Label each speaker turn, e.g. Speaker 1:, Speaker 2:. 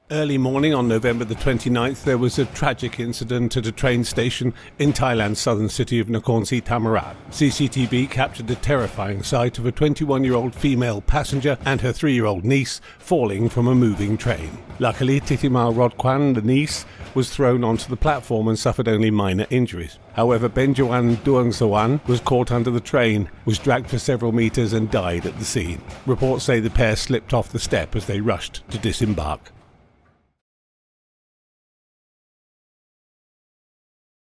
Speaker 1: Early morning on November the 29th, there was a tragic incident at a train station in Thailand's southern city of Nakhon Sithammarat. CCTV captured the terrifying sight of a 21-year-old female passenger and her 3-year-old niece falling from a moving train. Luckily, Thitima Rodkhwan, the niece, was thrown onto the platform and suffered only minor injuries. However, Benjawan Duangsuwan was caught under the train, was dragged for several meters and died at the scene. Reports say the pair slipped off the step as they rushed to disembark.